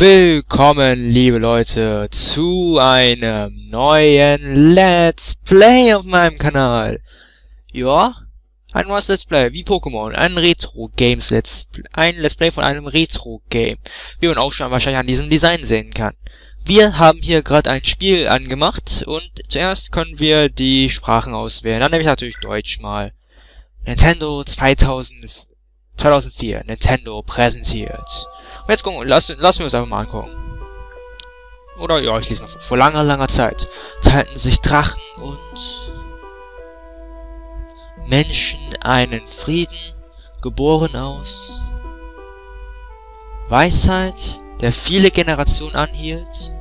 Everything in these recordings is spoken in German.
Willkommen, liebe Leute, zu einem neuen Let's Play auf meinem Kanal. Ja, ein neues Let's Play, wie Pokémon, ein Retro-Games Let's Play, ein Let's Play von einem Retro-Game, wie man auch schon wahrscheinlich an diesem Design sehen kann. Wir haben hier gerade ein Spiel angemacht und zuerst können wir die Sprachen auswählen. Dann nehme ich natürlich Deutsch mal. Nintendo 2004, Nintendo präsentiert. Und jetzt gucken, lassen wir uns einfach mal angucken. Oder, ja, ich lese mal vor langer, langer Zeit teilten sich Drachen und Menschen einen Frieden, geboren aus Weisheit, der viele Generationen anhielt.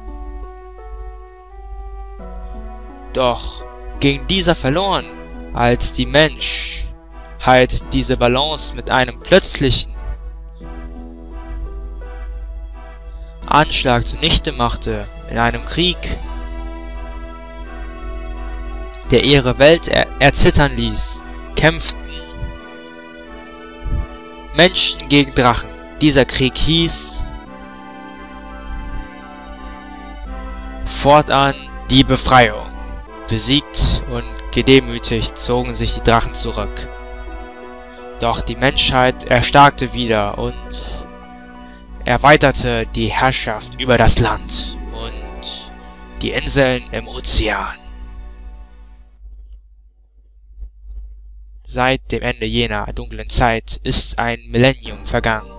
Doch ging dieser verloren, als die Menschheit diese Balance mit einem plötzlichen Anschlag zunichte machte in einem Krieg, der ihre Welt erzittern ließ, kämpften Menschen gegen Drachen. Dieser Krieg hieß fortan die Befreiung. Besiegt und gedemütigt zogen sich die Drachen zurück. Doch die Menschheit erstarkte wieder und erweiterte die Herrschaft über das Land und die Inseln im Ozean. Seit dem Ende jener dunklen Zeit ist ein Millennium vergangen.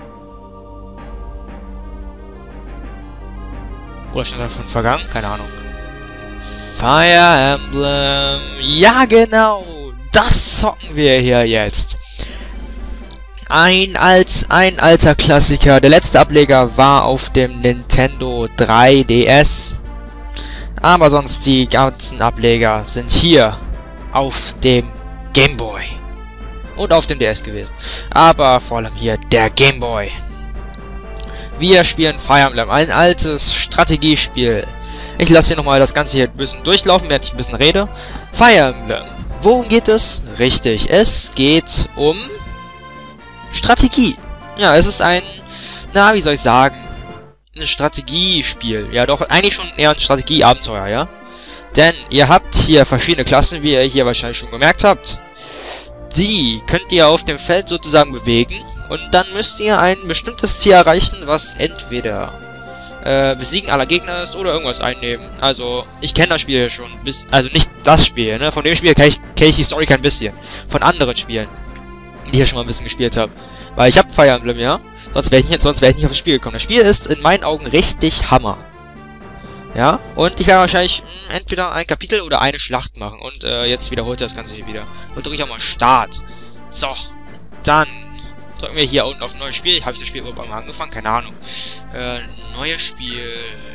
Oder stand davon vergangen? Keine Ahnung. Fire Emblem. Ja, genau. Das zocken wir hier jetzt. Ein alter Klassiker. Der letzte Ableger war auf dem Nintendo 3DS. Aber sonst die ganzen Ableger sind hier auf dem Game Boy. Und auf dem DS gewesen. Aber vor allem hier der Game Boy. Wir spielen Fire Emblem. Ein altes Strategiespiel. Ich lasse hier nochmal das Ganze hier ein bisschen durchlaufen, während ich ein bisschen rede. Fire Emblem. Worum geht es? Richtig, es geht um Strategie. Ja, es ist ein, na, wie soll ich sagen, ein Strategiespiel. Ja, doch, eigentlich schon eher ein Strategieabenteuer, ja? Denn ihr habt hier verschiedene Klassen, wie ihr hier wahrscheinlich schon gemerkt habt. Die könnt ihr auf dem Feld sozusagen bewegen. Und dann müsst ihr ein bestimmtes Ziel erreichen, was entweder Besiegen aller Gegner ist oder irgendwas einnehmen. Also, ich kenne das Spiel schon, also nicht das Spiel, ne? Von dem Spiel kenne ich die Story kein bisschen. Von anderen Spielen, die ich hier schon mal ein bisschen gespielt habe. Weil ich habe Fire Emblem, ja? Sonst wäre ich nicht auf das Spiel gekommen. Das Spiel ist in meinen Augen richtig Hammer. Ja? Und ich werde wahrscheinlich entweder ein Kapitel oder eine Schlacht machen. Und jetzt wiederholt das Ganze hier wieder. Und drücke ich auch mal Start. So. Dann drücken wir hier unten auf neues Spiel. Habe ich das Spiel überhaupt mal angefangen? Keine Ahnung. Neues Spiel.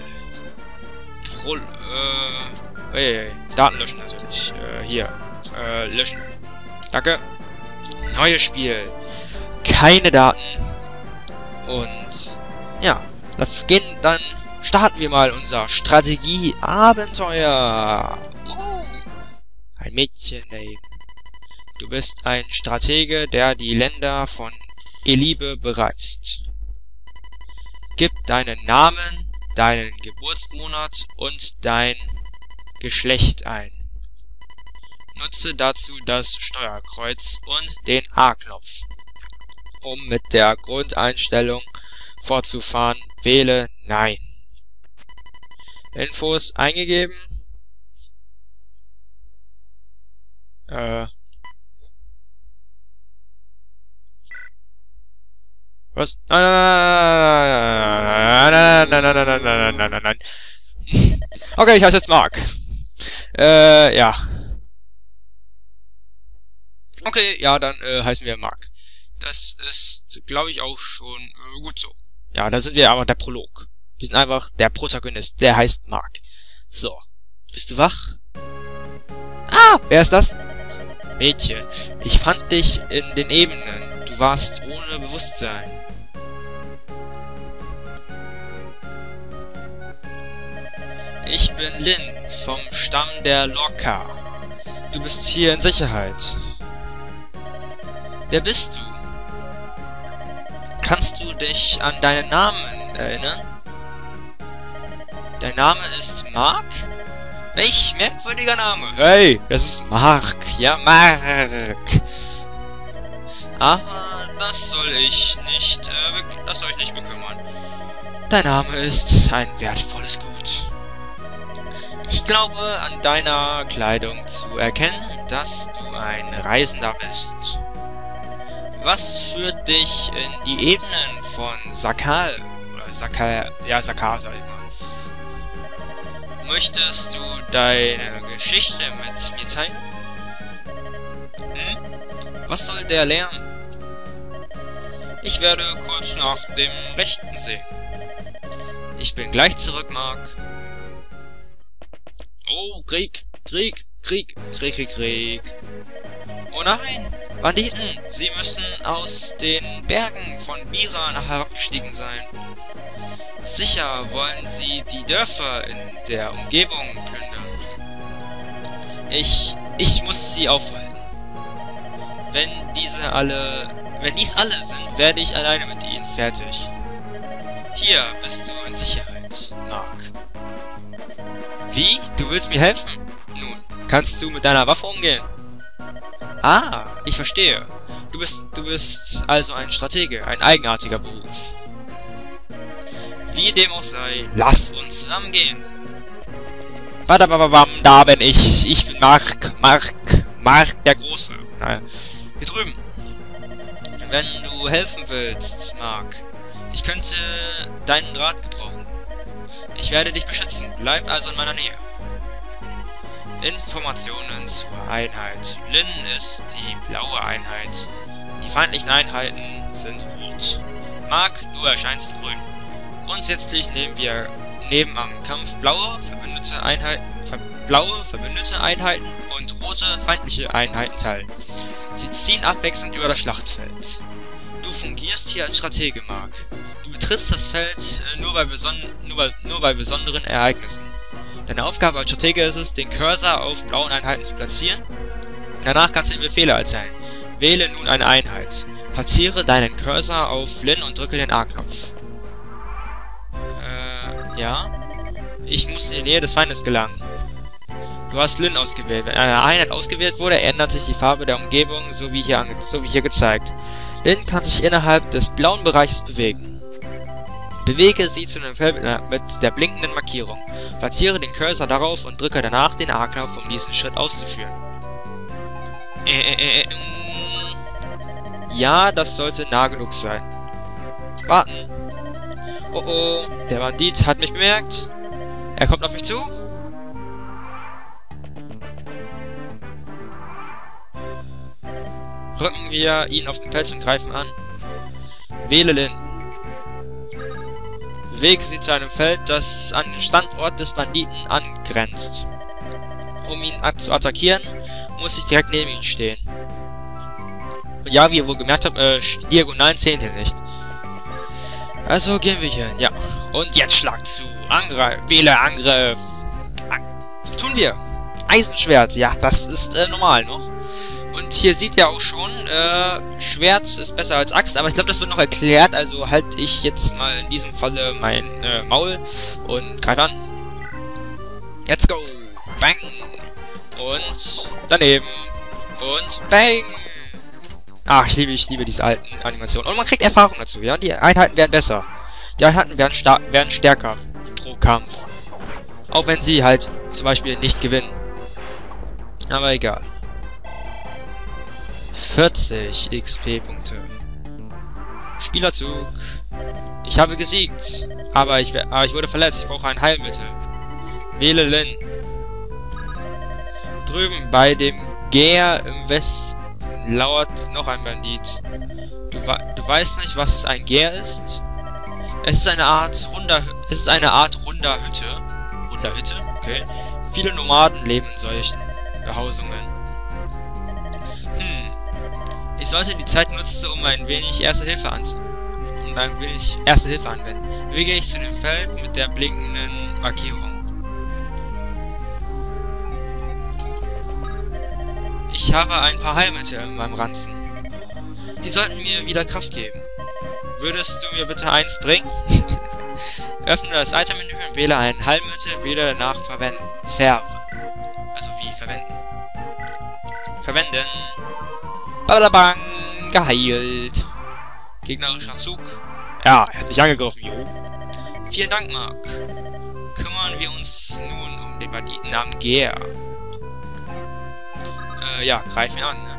Daten löschen natürlich. Hier. Löschen. Danke. Neues Spiel. Keine Daten. Und ja. Dann starten wir mal unser Strategie-Abenteuer. Ein Mädchen da eben. Du bist ein Stratege, der die Länder von Elibe bereist. Gib deinen Namen, deinen Geburtsmonat und dein Geschlecht ein. Nutze dazu das Steuerkreuz und den A-Knopf. Um mit der Grundeinstellung fortzufahren, wähle Nein. Infos eingegeben. Was? Nein. Okay, ich heiße jetzt Mark. Ja. Okay, ja, dann heißen wir Mark. Das ist, glaube ich, auch schon gut so. Ja, da sind wir aber der Prolog. Wir sind einfach der Protagonist. Der heißt Mark. So. Bist du wach? Ah, wer ist das? Mädchen, ich fand dich in den Ebenen. Du warst ohne Bewusstsein. Ich bin Lin vom Stamm der Lorca. Du bist hier in Sicherheit. Wer bist du? Kannst du dich an deinen Namen erinnern? Dein Name ist Mark? Welch merkwürdiger Name. Hey, das ist Mark. Ja, Mark. Aber das soll ich nicht bekümmern. Dein Name ist ein wertvolles Gut. Ich glaube, an deiner Kleidung zu erkennen, dass du ein Reisender bist. Was führt dich in die Ebenen von Sakal? Oder Sakal, ja, Sakal, sag ich mal. Möchtest du deine Geschichte mit mir teilen? Hm? Was soll der Lärm? Ich werde kurz nach dem Rechten sehen. Ich bin gleich zurück, Mark. Oh, Krieg, Krieg, Krieg, Krieg, Krieg, Krieg. Oh nein, Banditen! Sie müssen aus den Bergen von Bira herabgestiegen sein. Sicher wollen sie die Dörfer in der Umgebung plündern. Ich muss sie aufhalten. Wenn dies alle sind, werde ich alleine mit ihnen fertig. Hier bist du in Sicherheit, Mark. Wie? Du willst mir helfen? Nun, kannst du mit deiner Waffe umgehen? Ah, ich verstehe. Du bist also ein Stratege, ein eigenartiger Beruf. Wie dem auch sei, lass uns zusammengehen. Badababam, da bin ich. Ich bin Mark der Große. Naja, hier drüben. Wenn du helfen willst, Mark, ich könnte deinen Rat gebrauchen. Ich werde dich beschützen. Bleib also in meiner Nähe. Informationen zur Einheit. Lin ist die blaue Einheit. Die feindlichen Einheiten sind rot. Mark, du erscheinst grün. Grundsätzlich nehmen wir neben am Kampf blaue verbündete Einheiten und rote feindliche Einheiten teil. Sie ziehen abwechselnd über das Schlachtfeld. Du fungierst hier als Stratege, Mark. Du betrittst das Feld nur bei besonderen Ereignissen. Deine Aufgabe als Stratege ist es, den Cursor auf blauen Einheiten zu platzieren. Danach kannst du ihm Befehle erteilen. Wähle nun eine Einheit. Platziere deinen Cursor auf Lin und drücke den A-Knopf. Ja. Ich muss in die Nähe des Feindes gelangen. Du hast Lin ausgewählt. Wenn eine Einheit ausgewählt wurde, ändert sich die Farbe der Umgebung, so wie hier gezeigt. Lin kann sich innerhalb des blauen Bereiches bewegen. Bewege sie zu einem Feld mit der blinkenden Markierung. Platziere den Cursor darauf und drücke danach den A-Knopf, um diesen Schritt auszuführen. Ja, das sollte nah genug sein. Warten. Oh oh, der Bandit hat mich bemerkt. Er kommt auf mich zu. Rücken wir ihn auf den Pelz und greifen an. Wähle Lin. Bewege sie zu einem Feld, das an den Standort des Banditen angrenzt. Um ihn zu attackieren, muss ich direkt neben ihm stehen. Und ja, wie ihr wohl gemerkt habt, Diagonalen zählen hier nicht. Also gehen wir hier hin, ja. Und jetzt Schlag zu. Angreif. Wähle Angriff. Tun wir. Eisenschwert, ja, das ist normal noch. Und hier sieht ihr auch schon, Schwert ist besser als Axt, aber ich glaube, das wird noch erklärt, also halte ich jetzt mal in diesem Falle mein Maul und greife an. Let's go! Bang! Und daneben. Und bang! Ach, ich liebe diese alten Animationen. Und man kriegt Erfahrung dazu, ja? Die Einheiten werden besser. Die Einheiten werden stärker pro Kampf. Auch wenn sie halt zum Beispiel nicht gewinnen. Aber egal. 40 XP-Punkte. Spielerzug. Ich habe gesiegt. Aber ich wurde verletzt. Ich brauche ein Heilmittel. Wähle Lin. Drüben bei dem Gär im Westen lauert noch ein Bandit. Du weißt nicht, was ein Gär ist? Es ist eine Art runder Hütte. Runder Hütte? Okay. Viele Nomaden leben in solchen Behausungen. Ich sollte die Zeit nutzen, um ein wenig Erste Hilfe anwenden. Bewege ich zu dem Feld mit der blinkenden Markierung. Ich habe ein paar Heilmittel in meinem Ranzen. Die sollten mir wieder Kraft geben. Würdest du mir bitte eins bringen? Öffne das Item-Menü und wähle ein Heilmittel, wähle danach verwenden. Also wie verwenden. Verwenden. Bababang, geheilt. Gegnerischer Zug. Ja, er hat mich angegriffen, jo. Vielen Dank, Mark. Kümmern wir uns nun um den Banditen namens Gear. Ja, greifen wir an, ne?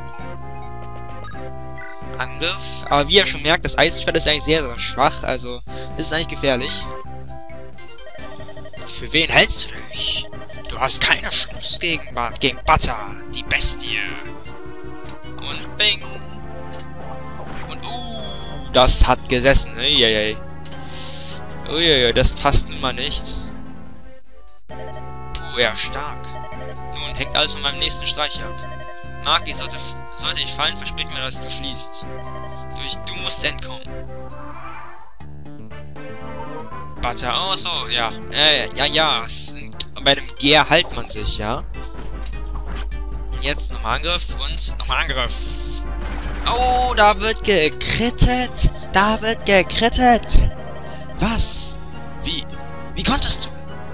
Angriff. Aber wie ihr schon merkt, das Eisenschwert ist eigentlich sehr, sehr schwach, also ist es eigentlich gefährlich. Für wen hältst du dich? Du hast keine Chance gegen Butter, die Bestie. Und bing. Und das hat gesessen. Uiuiui. Uiuiui, das passt nun mal nicht. Puh, ja, stark. Nun, hängt alles von meinem nächsten Streich ab. Mark, sollte ich fallen, versprich mir, dass du fliehst. Du musst entkommen. Butter, oh so, ja. Ja. Bei dem Gear hält man sich, ja. Und jetzt nochmal Angriff und nochmal Angriff. Oh, da wird gekrittet. Da wird gekrittet. Was? Wie konntest du?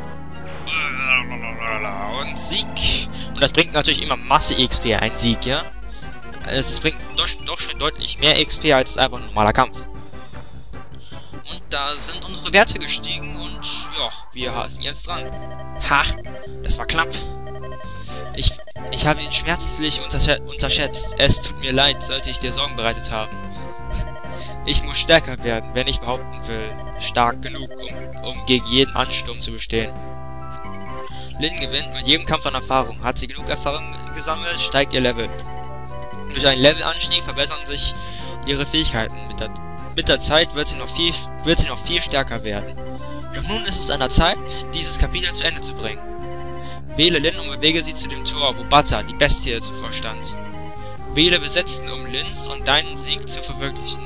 Und Sieg. Und das bringt natürlich immer Masse XP, ein Sieg, ja? Es bringt doch schon deutlich mehr XP als einfach ein normaler Kampf. Und da sind unsere Werte gestiegen und ja, wir sind jetzt dran. Ha, das war knapp. Ich habe ihn schmerzlich unterschätzt. Es tut mir leid, sollte ich dir Sorgen bereitet haben. Ich muss stärker werden, wenn ich behaupten will. Stark genug, um gegen jeden Ansturm zu bestehen. Lin gewinnt mit jedem Kampf an Erfahrung. Hat sie genug Erfahrung gesammelt, steigt ihr Level. Durch einen Levelanstieg verbessern sich ihre Fähigkeiten. Mit der Zeit wird sie noch viel stärker werden. Doch nun ist es an der Zeit, dieses Kapitel zu Ende zu bringen. Wähle Lin und bewege sie zu dem Tor, wo Butter, die Bestie, zuvor stand. Wähle Besetzen, um Lins und deinen Sieg zu verwirklichen.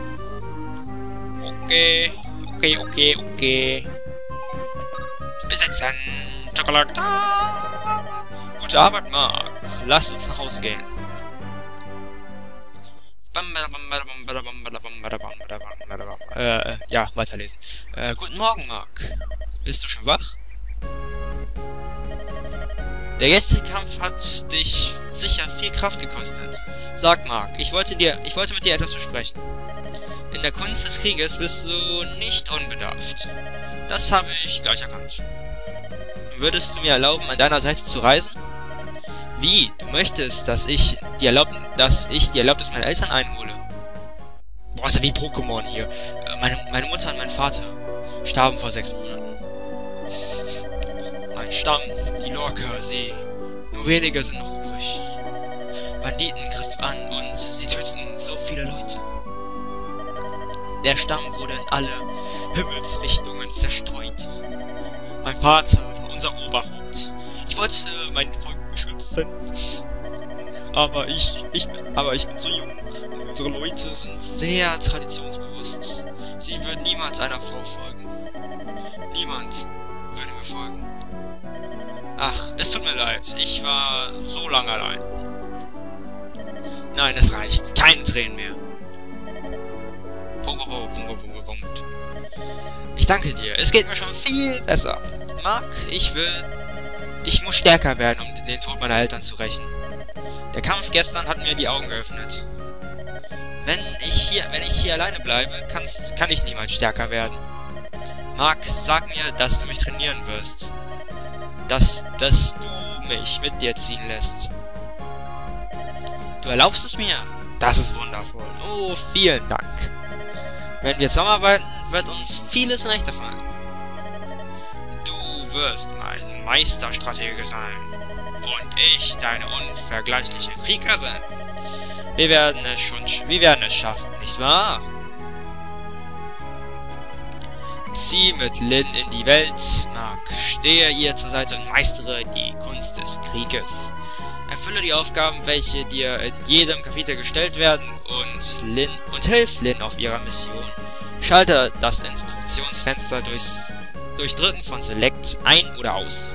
Okay. Besetzen. Schokolade. Gute Arbeit, Mark. Lasst uns nach Hause gehen. Ja, weiterlesen. Guten Morgen, Mark. Bist du schon wach? Der gestrige Kampf hat dich sicher viel Kraft gekostet. Sag, Mark, ich wollte mit dir etwas besprechen. In der Kunst des Krieges bist du nicht unbedarft. Das habe ich gleich erkannt. Würdest du mir erlauben, an deiner Seite zu reisen? Wie? Du möchtest, dass ich die Erlaubnis meiner Eltern einhole? Boah, ist ja wie Pokémon hier. Meine Mutter und mein Vater starben vor 6 Monaten. Mein Stamm, die Lorca, nur wenige sind noch übrig. Banditen griffen an und sie töteten so viele Leute. Der Stamm wurde in alle Himmelsrichtungen zerstreut. Mein Vater war unser Oberhaupt. Ich wollte mein Volk beschützen. Aber ich bin so jung und unsere Leute sind sehr traditionsbewusst. Sie würden niemals einer Frau folgen. Niemand würde mir folgen. Ach, es tut mir leid. Ich war so lange allein. Nein, es reicht. Keine Tränen mehr. Punkt. Ich danke dir. Es geht mir schon viel besser. Mark, ich muss stärker werden, um den Tod meiner Eltern zu rächen. Der Kampf gestern hat mir die Augen geöffnet. Wenn ich hier alleine bleibe, kann ich niemals stärker werden. Mark, sag mir, dass du mich trainieren wirst. Dass du mich mit dir ziehen lässt. Du erlaubst es mir? Das ist wundervoll. Oh, vielen Dank. Wenn wir zusammenarbeiten, wird uns vieles leichter fallen. Du wirst mein Meisterstratege sein. Und ich deine unvergleichliche Kriegerin. Wir werden es schaffen, nicht wahr? Zieh mit Lin in die Welt, Mark. Stehe ihr zur Seite und meistere die Kunst des Krieges. Erfülle die Aufgaben, welche dir in jedem Kapitel gestellt werden und hilf Lin auf ihrer Mission. Schalte das Instruktionsfenster durch Drücken von Select ein oder aus.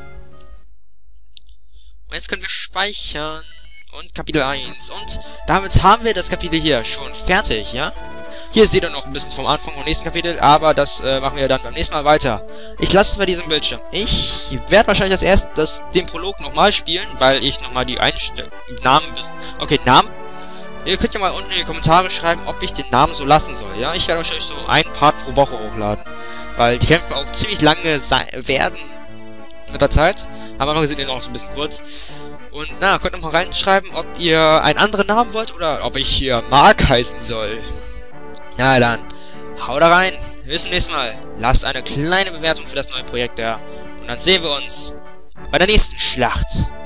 Und jetzt können wir speichern. Und Kapitel 1. Und damit haben wir das Kapitel hier schon fertig, ja? Hier seht ihr noch ein bisschen vom Anfang vom nächsten Kapitel, aber das machen wir dann beim nächsten Mal weiter. Ich lasse es bei diesem Bildschirm. Ich werde wahrscheinlich als erstes den Prolog nochmal spielen, weil ich nochmal die Namen... Okay, Namen. Ihr könnt ja mal unten in die Kommentare schreiben, ob ich den Namen so lassen soll, ja? Ich werde wahrscheinlich so einen Part pro Woche hochladen, weil die Kämpfe auch ziemlich lange werden mit der Zeit. Am Anfang sind die noch so ein bisschen kurz. Und na, könnt ihr mal reinschreiben, ob ihr einen anderen Namen wollt oder ob ich hier Mark heißen soll. Na dann, haut da rein. Bis zum nächsten Mal. Lasst eine kleine Bewertung für das neue Projekt da. Und dann sehen wir uns bei der nächsten Schlacht.